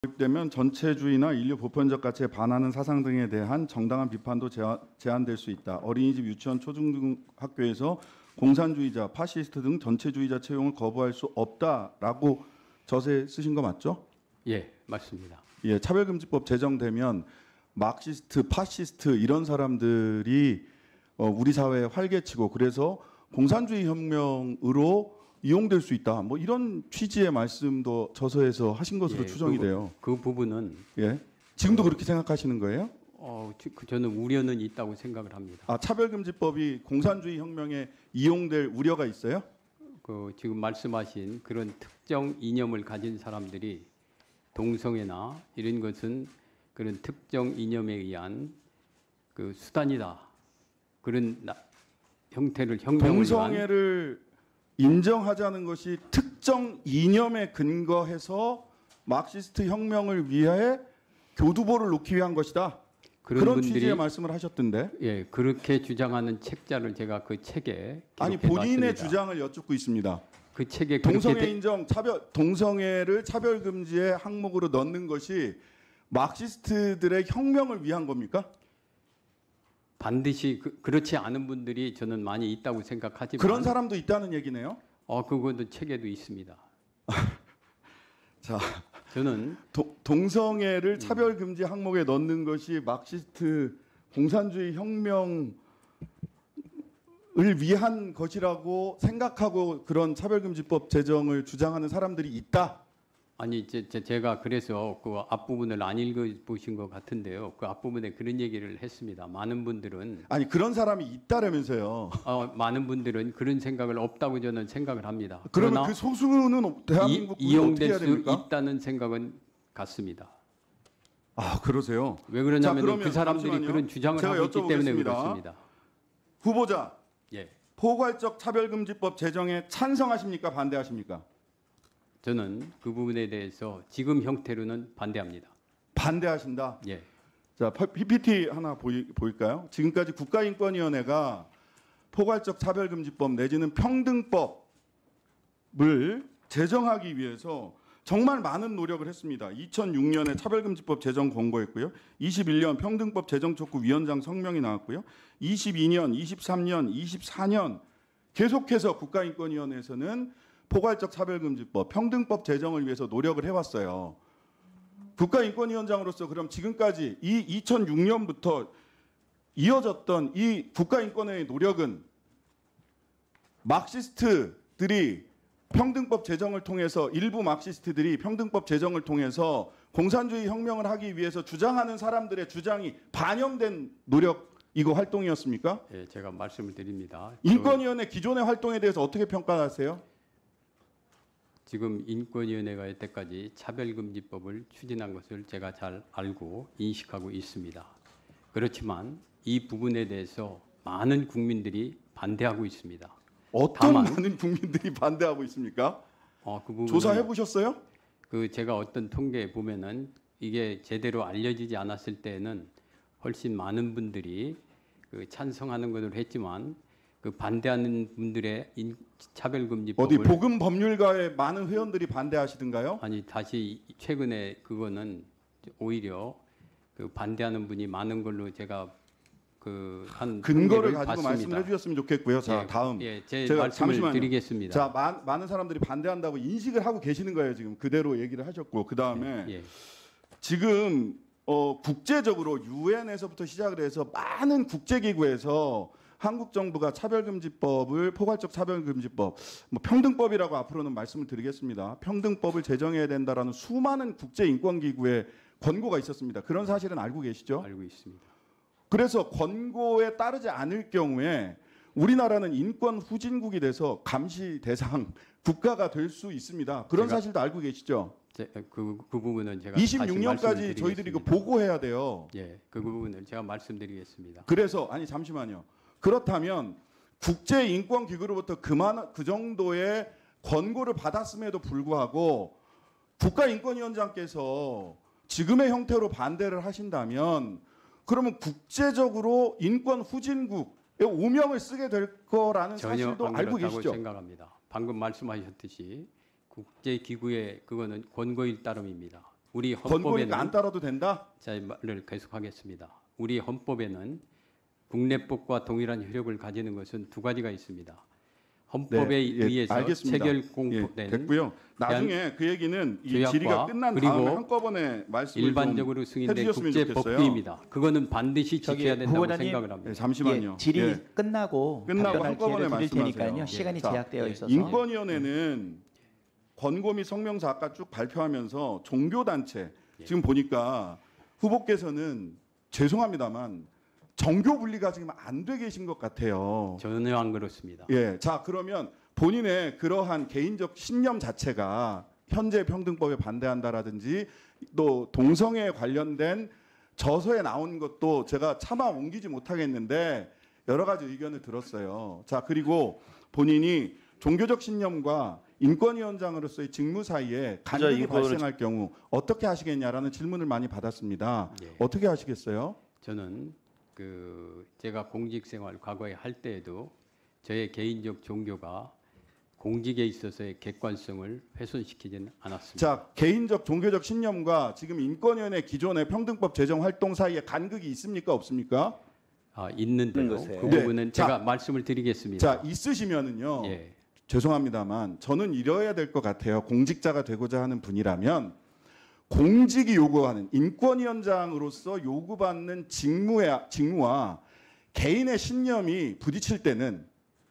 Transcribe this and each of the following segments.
되면 전체주의나 인류 보편적 가치에 반하는 사상 등에 대한 정당한 비판도 제한될 수 있다. 어린이집, 유치원, 초중학교에서 공산주의자, 파시스트 등 전체주의자 채용을 거부할 수 없다라고 저서에 쓰신 거 맞죠? 예, 맞습니다. 예, 차별금지법 제정되면 마크시스트, 파시스트 이런 사람들이 우리 사회에 활개치고 그래서 공산주의 혁명으로 이용될 수 있다. 뭐 이런 취지의 말씀도 저서에서 하신 것으로 예, 추정이 돼요. 그 부분은 예, 지금도 그렇게 생각하시는 거예요? 저는 우려는 있다고 생각을 합니다. 아, 차별금지법이 공산주의 혁명에 이용될 우려가 있어요? 지금 말씀하신 그런 특정 이념을 가진 사람들이 동성애나 이런 것은 그런 특정 이념에 의한 그 수단이다. 그런 혁명을 위한 동성애를 인정하자는 것이 특정 이념에 근거해서 마크시스트 혁명을 위해 교두보를 놓기 위한 것이다. 그런 취지의 말씀을 하셨던데. 예, 그렇게 주장하는 책자를 제가 그 책에 아니 본인의 주장을 여쭙고 있습니다. 그 책에 동성애 인정 동성애를 차별금지의 항목으로 넣는 것이 마크시스트들의 혁명을 위한 겁니까? 반드시 그렇지 않은 분들이 저는 많이 있다고 생각하지만 그런 사람도 있다는 얘기네요. 그것도 책에도 있습니다. 자, 저는 동성애를 차별금지 항목에 넣는 것이 마크시스트 공산주의 혁명을 위한 것이라고 생각하고 그런 차별금지법 제정을 주장하는 사람들이 있다. 아니 제가 그래서 그 앞부분을 안 읽어보신 것 같은데요. 그 앞부분에 그런 얘기를 했습니다. 많은 분들은 아니 그런 사람이 있다라면서요. 많은 분들은 그런 생각을 없다고 저는 생각을 합니다. 그러면 그 소수는 대한민국 국민이 어떻게 이용될 해야 수 됩니까? 있다는 생각은 같습니다. 아 그러세요? 왜 그러냐면 그러면 그 사람들이 잠시만요. 그런 주장을 제가 하고 있기 때문에 여쭤보겠습니다. 그렇습니다. 후보자, 예, 포괄적 차별금지법 제정에 찬성하십니까? 반대하십니까? 저는 그 부분에 대해서 지금 형태로는 반대합니다. 반대하신다. 예. 자, PPT 하나 보일까요? 지금까지 국가인권위원회가 포괄적 차별금지법 내지는 평등법을 제정하기 위해서 정말 많은 노력을 했습니다. 2006년에 차별금지법 제정 권고했고요. 21년 평등법 제정 촉구 위원장 성명이 나왔고요. 22년, 23년, 24년 계속해서 국가인권위원회에서는 포괄적 차별금지법, 평등법 제정을 위해서 노력을 해왔어요. 국가인권위원장으로서 그럼 지금까지 이 2006년부터 이어졌던 이 국가인권회의 노력은 마크시스트들이 평등법 제정을 통해서 일부 마크시스트들이 평등법 제정을 통해서 공산주의 혁명을 하기 위해서 주장하는 사람들의 주장이 반영된 노력이고 활동이었습니까? 예, 제가 말씀을 드립니다. 인권위원회 기존의 활동에 대해서 어떻게 평가하세요? 지금 인권위원회가 여태까지 차별금지법을 추진한 것을 제가 잘 알고 인식하고 있습니다. 그렇지만 이 부분에 대해서 많은 국민들이 반대하고 있습니다. 어떤 많은 국민들이 반대하고 있습니까? 그 조사해 보셨어요? 제가 어떤 통계에 보면은 이게 제대로 알려지지 않았을 때는 훨씬 많은 분들이 찬성하는 것으로 했지만 반대하는 분들의 차별금지법을 어디 보건법률가의 많은 회원들이 반대하시던가요? 아니 다시 최근에 그거는 오히려 반대하는 분이 많은 걸로 제가 한 근거를 가지고 봤습니다. 말씀을 해주셨으면 좋겠고요. 자, 다음 제가 말씀을 잠시만요. 드리겠습니다. 자, 많은 사람들이 반대한다고 인식을 하고 계시는 거예요. 지금 그대로 얘기를 하셨고 그 다음에 지금 국제적으로 유엔에서부터 시작을 해서 많은 국제기구에서 한국 정부가 차별금지법을 포괄적 차별금지법, 평등법이라고 앞으로는 말씀을 드리겠습니다. 평등법을 제정해야 된다라는 수많은 국제인권기구의 권고가 있었습니다. 그런 사실은 알고 계시죠? 알고 있습니다. 그래서 권고에 따르지 않을 경우에 우리나라는 인권 후진국이 돼서 감시 대상 국가가 될 수 있습니다. 그런 사실도 알고 계시죠? 그 부분은 제가 26년까지 저희들이 보고해야 돼요. 예, 그 부분을 제가 말씀드리겠습니다. 그래서 잠시만요. 그렇다면 국제인권기구로부터 그 정도의 권고를 받았음에도 불구하고 국가인권위원장께서 지금의 형태로 반대를 하신다면 그러면 국제적으로 인권 후진국의 오명을 쓰게 될 거라는 사실도 알고 계시죠? 생각합니다. 방금 말씀하셨듯이 국제기구의 그거는 권고일 따름입니다. 우리 권고니까 헌법에는 안 따라도 된다? 자, 말을 계속하겠습니다. 우리 헌법에는 국내법과 동일한 효력을 가지는 것은 두 가지가 있습니다. 헌법에 네, 의해서 알겠습니다. 체결 예, 공포된 됐고요. 나중에 그 얘기는 이 조약과 질의가 끝난 그리고 다음에 한꺼번에 말씀을 일반적으로 좀 승인된 해주셨으면 국제 좋겠어요. 법규입니다. 그거는 반드시 저기 지켜야 된다고 후보자님, 생각을 합니다. 네, 잠시만요. 예, 질의 예. 끝나고 끝나고 답변할 한꺼번에 기회를 드릴 말씀하세요. 테니까요. 시간이 자, 제약되어 있어서 인권위원회는 권고 및 성명서 아까 쭉 발표하면서 종교단체 지금 보니까 후보께서는 죄송합니다만 정교 분리가 지금 안 돼 계신 것 같아요. 전혀 안 그렇습니다. 예, 자 그러면 본인의 그러한 개인적 신념 자체가 현재 평등법에 반대한다라든지 또 동성애에 관련된 저서에 나온 것도 제가 차마 옮기지 못하겠는데 여러 가지 의견을 들었어요. 자 그리고 본인이 종교적 신념과 인권위원장으로서의 직무 사이에 간극이 발생할 경우 어떻게 하시겠냐라는 질문을 많이 받았습니다. 예. 어떻게 하시겠어요? 저는 제가 공직 생활 과거에 할 때에도 저의 개인적 종교가 공직에 있어서의 객관성을 훼손시키지는 않았습니다. 자 개인적 종교적 신념과 지금 인권위원회 기존의 평등법 제정 활동 사이에 간극이 있습니까 없습니까? 있는데요. 것에. 그 네. 부분은 자, 제가 말씀을 드리겠습니다. 자 있으시면은요. 예. 죄송합니다만 저는 이래야 될 것 같아요. 공직자가 되고자 하는 분이라면 공직이 요구하는 인권위원장으로서 요구받는 직무와 개인의 신념이 부딪힐 때는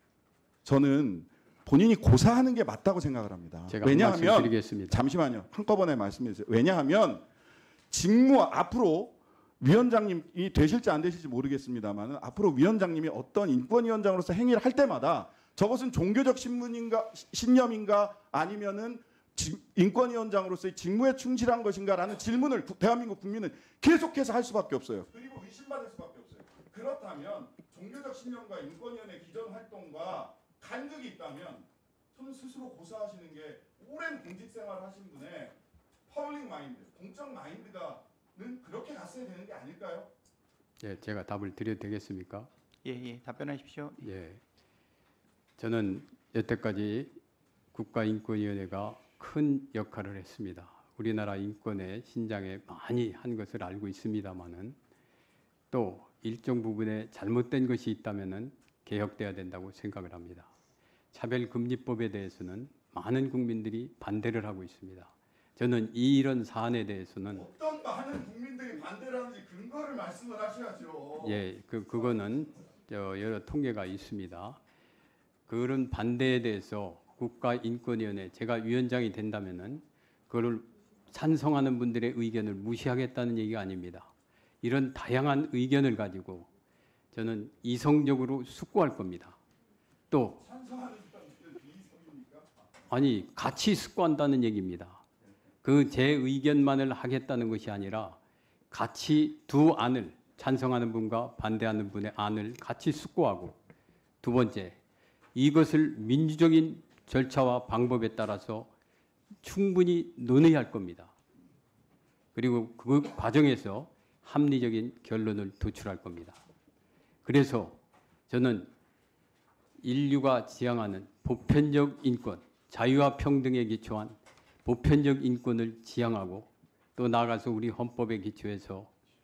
저는 본인이 고사하는 게 맞다고 생각을 합니다. 제가 왜냐하면 말씀드리겠습니다. 잠시만요. 한꺼번에 말씀해 주세요. 왜냐하면 직무 앞으로 위원장님이 되실지 안 되실지 모르겠습니다만 앞으로 위원장님이 어떤 인권위원장으로서 행위를 할 때마다 저것은 종교적 신념인가 아니면은 인권위원장으로서의 직무에 충실한 것인가라는 질문을 대한민국 국민은 계속해서 할 수밖에 없어요. 그리고 의심받을 수밖에 없어요. 그렇다면 종교적 신념과 인권위원회 기존 활동과 간극이 있다면 저는 스스로 고사하시는 게 오랜 공직 생활을 하신 분의 퍼블릭 마인드, 공적 마인드가는 그렇게 갔어야 되는 게 아닐까요? 예, 제가 답을 드려도 되겠습니까? 예, 답변하십시오. 예. 저는 여태까지 국가인권위원회가 큰 역할을 했습니다. 우리나라 인권의 신장에 많이 한 것을 알고 있습니다만은 또 일정 부분에 잘못된 것이 있다면은 개혁돼야 된다고 생각을 합니다. 차별금지법에 대해서는 많은 국민들이 반대를 하고 있습니다. 저는 이런 사안에 대해서는 어떤 많은 국민들이 반대를 하는지 근거를 말씀을 하셔야죠. 예, 그거는 여러 통계가 있습니다. 그런 반대에 대해서 국가인권위원회 제가 위원장이 된다면은 그걸 찬성하는 분들의 의견을 무시하겠다는 얘기가 아닙니다. 이런 다양한 의견을 가지고 저는 이성적으로 숙고할 겁니다. 또 아니 같이 숙고한다는 얘기입니다. 그 제 의견만을 하겠다는 것이 아니라 같이 두 안을 찬성하는 분과 반대하는 분의 안을 같이 숙고하고 두 번째 이것을 민주적인 절차와 방법에 따라서 충분히 논의할 겁니다. 그리고 그 과정에서 합리적인 결론을 도출할 겁니다. 그래서 저는 인류가 지향하는 보편적 인권, 자유와 평등에 기초한 보편적 인권을 지향하고 또 나아가서 우리 헌법에 기초해서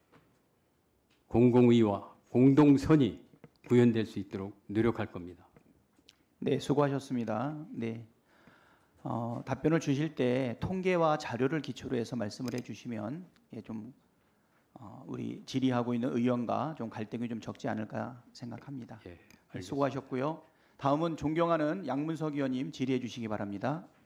공공의와 공동선이 구현될 수 있도록 노력할 겁니다. 네, 수고하셨습니다. 네, 답변을 주실 때 통계와 자료를 기초로 해서 말씀을 해주시면 우리 질의하고 있는 의원과 좀 갈등이 좀 적지 않을까 생각합니다. 예, 네, 알겠습니다. 수고하셨고요. 다음은 존경하는 양문석 의원님 질의해 주시기 바랍니다.